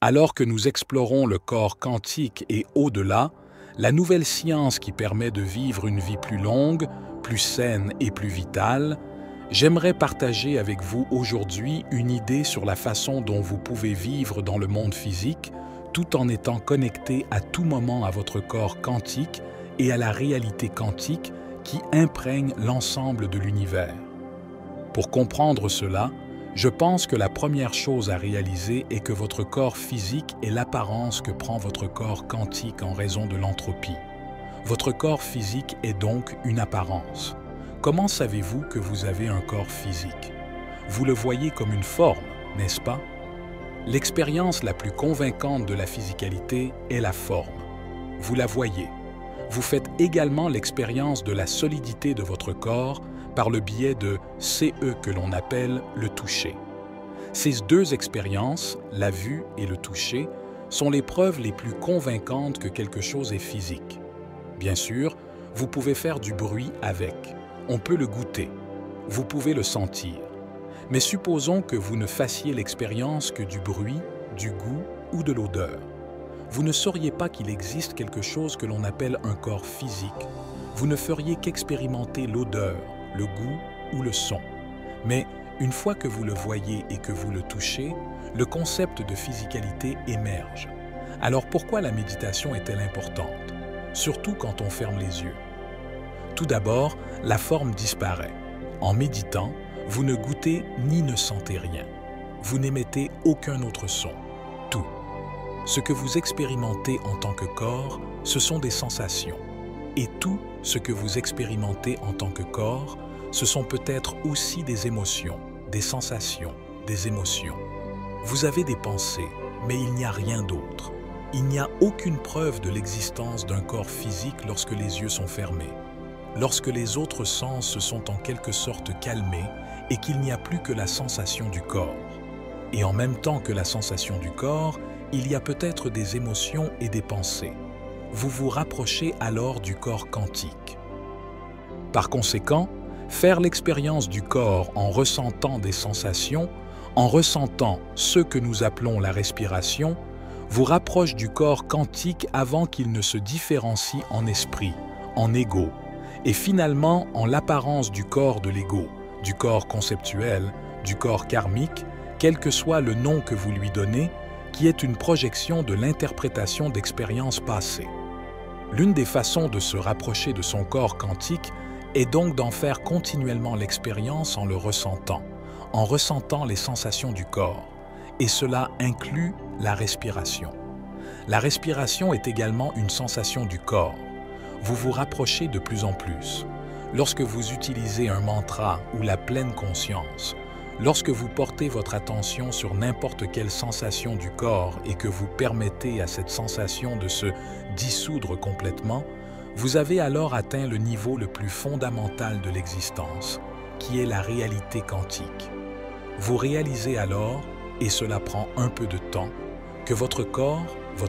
Alors que nous explorons le corps quantique et au-delà, la nouvelle science qui permet de vivre une vie plus longue, plus saine et plus vitale, j'aimerais partager avec vous aujourd'hui une idée sur la façon dont vous pouvez vivre dans le monde physique tout en étant connecté à tout moment à votre corps quantique et à la réalité quantique qui imprègne l'ensemble de l'univers. Pour comprendre cela, je pense que la première chose à réaliser est que votre corps physique est l'apparence que prend votre corps quantique en raison de l'entropie. Votre corps physique est donc une apparence. Comment savez-vous que vous avez un corps physique? Vous le voyez comme une forme, n'est-ce pas? L'expérience la plus convaincante de la physicalité est la forme. Vous la voyez. Vous faites également l'expérience de la solidité de votre corps par le biais de CE que l'on appelle le toucher. Ces deux expériences, la vue et le toucher, sont les preuves les plus convaincantes que quelque chose est physique. Bien sûr, vous pouvez faire du bruit avec. On peut le goûter. Vous pouvez le sentir. Mais supposons que vous ne fassiez l'expérience que du bruit, du goût ou de l'odeur. Vous ne sauriez pas qu'il existe quelque chose que l'on appelle un corps physique. Vous ne feriez qu'expérimenter l'odeur, le goût ou le son. Mais une fois que vous le voyez et que vous le touchez, le concept de physicalité émerge. Alors pourquoi la méditation est-elle importante? Surtout quand on ferme les yeux. Tout d'abord, la forme disparaît. En méditant, vous ne goûtez ni ne sentez rien. Vous n'émettez aucun autre son. Tout. Ce que vous expérimentez en tant que corps, ce sont des sensations. Et tout ce que vous expérimentez en tant que corps, ce sont peut-être aussi des émotions, des sensations, des émotions. Vous avez des pensées, mais il n'y a rien d'autre. Il n'y a aucune preuve de l'existence d'un corps physique lorsque les yeux sont fermés, lorsque les autres sens se sont en quelque sorte calmés et qu'il n'y a plus que la sensation du corps. Et en même temps que la sensation du corps, il y a peut-être des émotions et des pensées. Vous vous rapprochez alors du corps quantique. Par conséquent, faire l'expérience du corps en ressentant des sensations, en ressentant ce que nous appelons la respiration, vous rapproche du corps quantique avant qu'il ne se différencie en esprit, en ego, et finalement en l'apparence du corps de l'ego, du corps conceptuel, du corps karmique, quel que soit le nom que vous lui donnez, qui est une projection de l'interprétation d'expériences passées. L'une des façons de se rapprocher de son corps quantique est donc d'en faire continuellement l'expérience en le ressentant, en ressentant les sensations du corps, et cela inclut la respiration. La respiration est également une sensation du corps. Vous vous rapprochez de plus en plus. Lorsque vous utilisez un mantra ou la pleine conscience, lorsque vous portez votre attention sur n'importe quelle sensation du corps et que vous permettez à cette sensation de se dissoudre complètement, vous avez alors atteint le niveau le plus fondamental de l'existence, qui est la réalité quantique. Vous réalisez alors, et cela prend un peu de temps, que votre corps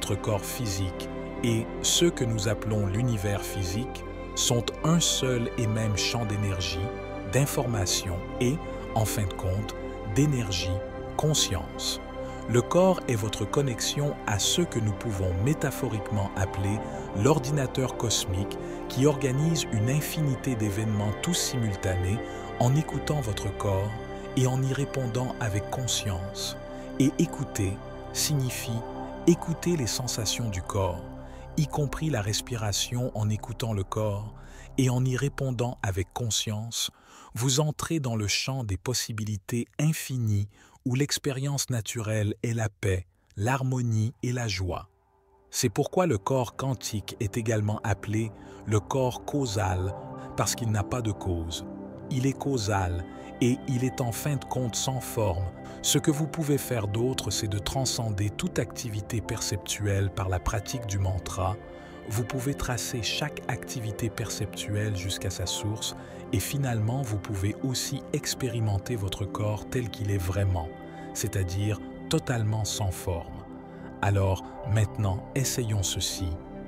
physique et ce que nous appelons l'univers physique sont un seul et même champ d'énergie, d'information et, en fin de compte, d'énergie, conscience. Le corps est votre connexion à ce que nous pouvons métaphoriquement appeler l'ordinateur cosmique qui organise une infinité d'événements tous simultanés en écoutant votre corps et en y répondant avec conscience. Et écouter signifie écouter les sensations du corps, y compris la respiration en écoutant le corps et en y répondant avec conscience, vous entrez dans le champ des possibilités infinies où l'expérience naturelle est la paix, l'harmonie et la joie. C'est pourquoi le corps quantique est également appelé le corps causal, parce qu'il n'a pas de cause. Il est causal et il est en fin de compte sans forme. Ce que vous pouvez faire d'autre, c'est de transcender toute activité perceptuelle par la pratique du mantra. Vous pouvez tracer chaque activité perceptuelle jusqu'à sa source et finalement, vous pouvez aussi expérimenter votre corps tel qu'il est vraiment, c'est-à-dire totalement sans forme. Alors, maintenant, essayons ceci.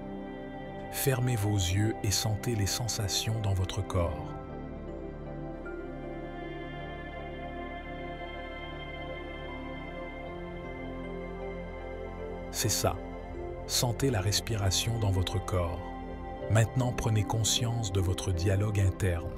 Fermez vos yeux et sentez les sensations dans votre corps. c'est ça. Sentez la respiration dans votre corps. Maintenant, prenez conscience de votre dialogue interne.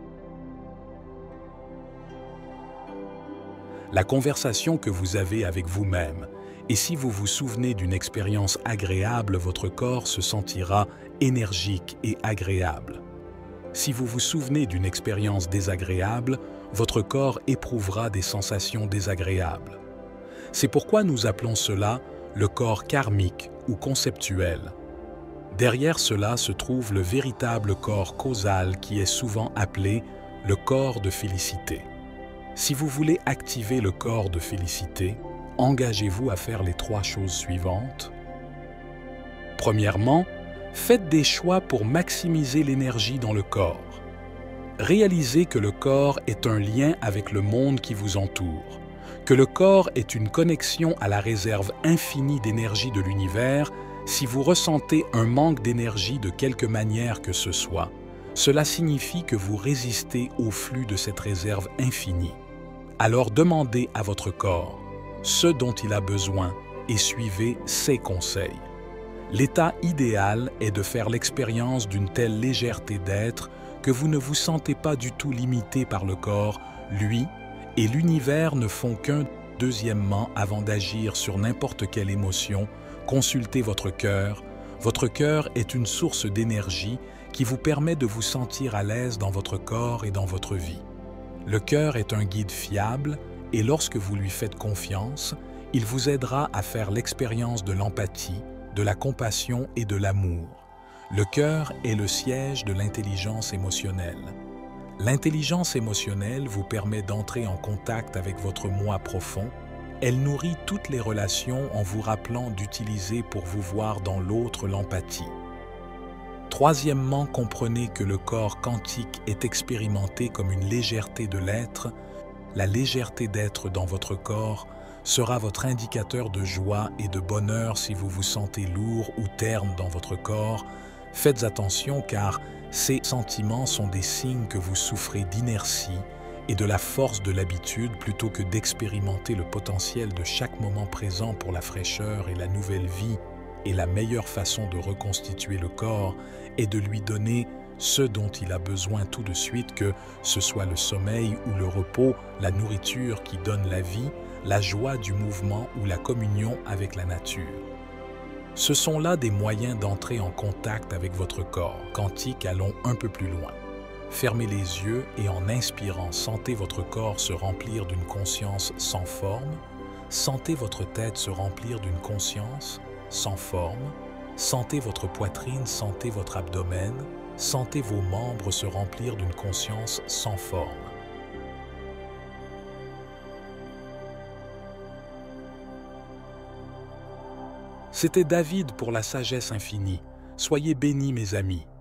La conversation que vous avez avec vous-même. Et si vous vous souvenez d'une expérience agréable, votre corps se sentira énergique et agréable. Si vous vous souvenez d'une expérience désagréable, votre corps éprouvera des sensations désagréables. C'est pourquoi nous appelons cela le corps karmique ou conceptuel. Derrière cela se trouve le véritable corps causal qui est souvent appelé le corps de félicité. Si vous voulez activer le corps de félicité, engagez-vous à faire les 3 choses suivantes. Premièrement, faites des choix pour maximiser l'énergie dans le corps. Réalisez que le corps est un lien avec le monde qui vous entoure, que le corps est une connexion à la réserve infinie d'énergie de l'univers. Si vous ressentez un manque d'énergie de quelque manière que ce soit, cela signifie que vous résistez au flux de cette réserve infinie. Alors demandez à votre corps ce dont il a besoin et suivez ses conseils. L'état idéal est de faire l'expérience d'une telle légèreté d'être que vous ne vous sentez pas du tout limité par le corps, lui et l'univers ne font qu'un. Deuxièmement, avant d'agir sur n'importe quelle émotion, consultez votre cœur. Votre cœur est une source d'énergie qui vous permet de vous sentir à l'aise dans votre corps et dans votre vie. Le cœur est un guide fiable et lorsque vous lui faites confiance, il vous aidera à faire l'expérience de l'empathie, de la compassion et de l'amour. Le cœur est le siège de l'intelligence émotionnelle. L'intelligence émotionnelle vous permet d'entrer en contact avec votre moi profond. Elle nourrit toutes les relations en vous rappelant d'utiliser pour vous voir dans l'autre l'empathie. Troisièmement, comprenez que le corps quantique est expérimenté comme une légèreté de l'être. La légèreté d'être dans votre corps sera votre indicateur de joie et de bonheur si vous vous sentez lourd ou terne dans votre corps. Faites attention car ces sentiments sont des signes que vous souffrez d'inertie et de la force de l'habitude plutôt que d'expérimenter le potentiel de chaque moment présent pour la fraîcheur et la nouvelle vie. Et la meilleure façon de reconstituer le corps est de lui donner ce dont il a besoin tout de suite, que ce soit le sommeil ou le repos, la nourriture qui donne la vie, la joie du mouvement ou la communion avec la nature. Ce sont là des moyens d'entrer en contact avec votre corps quantique. Allons un peu plus loin. Fermez les yeux et en inspirant, sentez votre corps se remplir d'une conscience sans forme. Sentez votre tête se remplir d'une conscience sans forme. Sentez votre poitrine, sentez votre abdomen. Sentez vos membres se remplir d'une conscience sans forme. C'était David pour la sagesse infinie. Soyez bénis mes amis.